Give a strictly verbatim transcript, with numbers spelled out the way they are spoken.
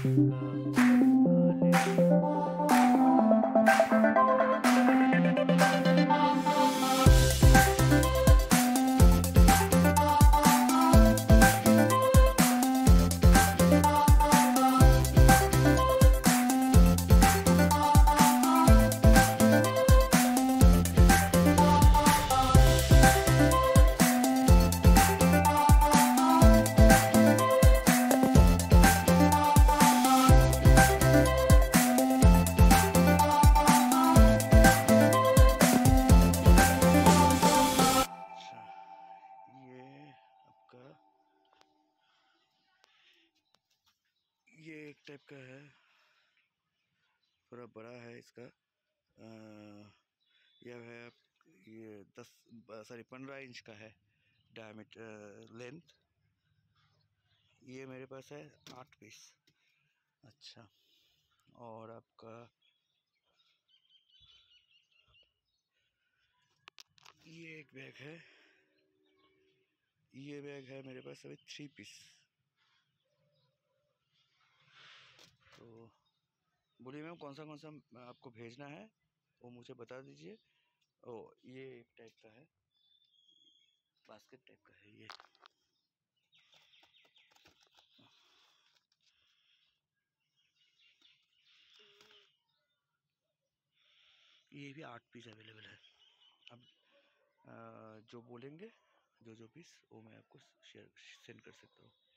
ये एक टाइप का है, थोड़ा बड़ा है इसका। आ, यह है ये दस सॉरी पंद्रह इंच का है डायमीटर लेंथ। ये मेरे पास है आठ पीस। अच्छा, और आपका ये एक बैग है, ये बैग है मेरे पास अभी थ्री पीस। तो बोलिए मैम कौन सा कौन सा आपको भेजना है वो मुझे बता दीजिए। ओ ये एक टाइप का है, बास्केट टाइप का है ये। ये भी आठ पीस अवेलेबल है। अब आ, जो बोलेंगे जो जो पीस वो मैं आपको शेयर सेंड कर सकता हूँ।